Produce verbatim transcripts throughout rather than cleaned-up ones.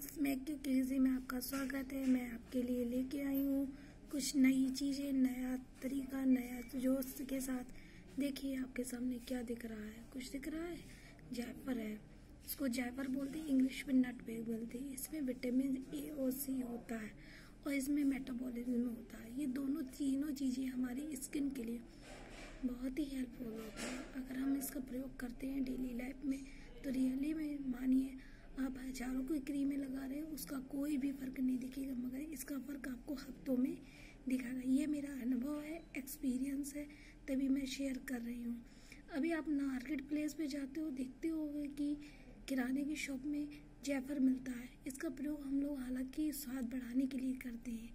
Friends, मैं क्यों crazy में आपका स्वागत है। मैं आपके लिए लेके आई हूँ कुछ नई चीज़ें, नया तरीका, नया जोश के साथ। देखिए आपके सामने क्या दिख रहा है। कुछ दिख रहा है, जायफल है। इसको जायफल बोलते हैं, इंग्लिश में नटमेग बोलते हैं। इसमें विटामिन ए और सी होता है और इसमें मेटाबॉलिज्म होता है। ये दोनों तीनों चीज़ें हमारी स्किन के लिए बहुत ही हेल्पफुल होता है। अगर हम इसका प्रयोग करते हैं डेली लाइफ में तो रियली में मानिए आप हजारों कोई क्रीमें लगा रहे हो, उसका कोई भी फर्क नहीं दिखेगा, मगर इसका फर्क आपको हफ्तों में दिखाएगा। ये मेरा अनुभव है, एक्सपीरियंस है, तभी मैं शेयर कर रही हूँ। अभी आप मार्केट प्लेस पे जाते हो, देखते हो कि किराने की शॉप में जायफल मिलता है। इसका प्रयोग हम लोग हालांकि स्वाद बढ़ाने के लिए करते हैं,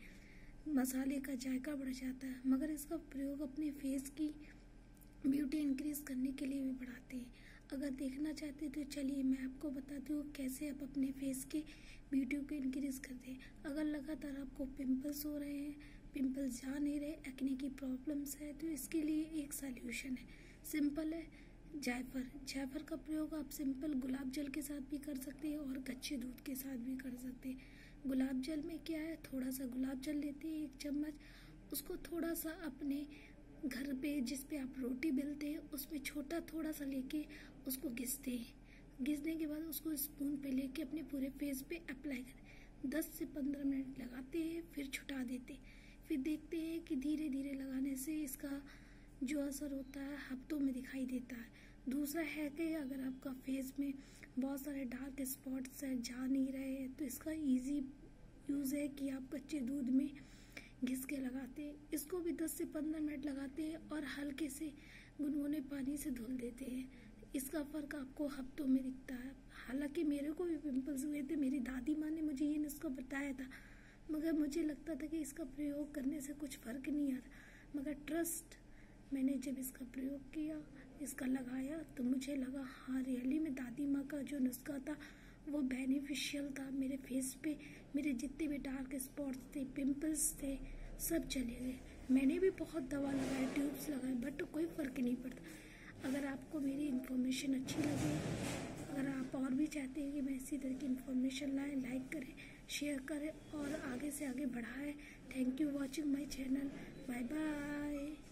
मसाले का जायका बढ़ जाता है, मगर इसका प्रयोग अपने फेस की ब्यूटी इंक्रीज करने के लिए भी बढ़ाते हैं। अगर देखना चाहते हैं तो चलिए मैं आपको बताती हूँ कैसे आप अपने फेस के ब्यूटी को इंक्रीज करते हैं। अगर लगातार आपको पिंपल्स हो रहे हैं, पिंपल्स जा नहीं रहे, एक्ने की प्रॉब्लम्स है, तो इसके लिए एक सॉल्यूशन है, सिंपल है, जायफल। जायफल का प्रयोग आप सिंपल गुलाब जल के साथ भी कर सकते हैं और कच्चे दूध के साथ भी कर सकते हैं। गुलाब जल में क्या है, थोड़ा सा गुलाब जल लेते हैं, एक चम्मच, उसको थोड़ा सा अपने घर पे जिस पे आप रोटी बेलते हैं उसमें छोटा थोड़ा सा लेके उसको घिसते हैं। घिसने के बाद उसको स्पून पे लेके अपने पूरे फेस पे अप्लाई करें। दस से पंद्रह मिनट लगाते हैं, फिर छुटा देते हैं। फिर देखते हैं कि धीरे धीरे लगाने से इसका जो असर होता है हफ्तों में दिखाई देता है। दूसरा है कि अगर आपका फेस में बहुत सारे डार्क स्पॉट्स है, जा नहीं रहे हैं, तो इसका इजी यूज है कि आप कच्चे दूध में घिस के लगाते हैं। इसको भी दस से पंद्रह मिनट लगाते हैं और हल्के से गुनगुने पानी से धुल देते हैं। इसका फर्क आपको हफ्तों में दिखता है। हालांकि मेरे को भी पिंपल्स हुए थे, मेरी दादी माँ ने मुझे ये नुस्खा बताया था, मगर मुझे लगता था कि इसका प्रयोग करने से कुछ फर्क नहीं आता। मगर ट्रस्ट, मैंने जब इसका प्रयोग किया, इसका लगाया, तो मुझे लगा हाँ रियली में दादी माँ का जो नुस्खा था वो बेनिफिशियल था। मेरे फेस पे मेरे जितने भी डार्क स्पॉट्स थे, पिंपल्स थे, सब चले गए। मैंने भी बहुत दवा लगाई, ट्यूब्स लगाए, बट कोई फर्क नहीं पड़ता। अगर आपको मेरी इन्फॉर्मेशन अच्छी लगे, अगर आप और भी चाहते हैं कि मैं इसी तरह की इन्फॉर्मेशन लाए, लाइक करें, शेयर करें और आगे से आगे बढ़ाएं। Thank you watching my channel. Bye bye.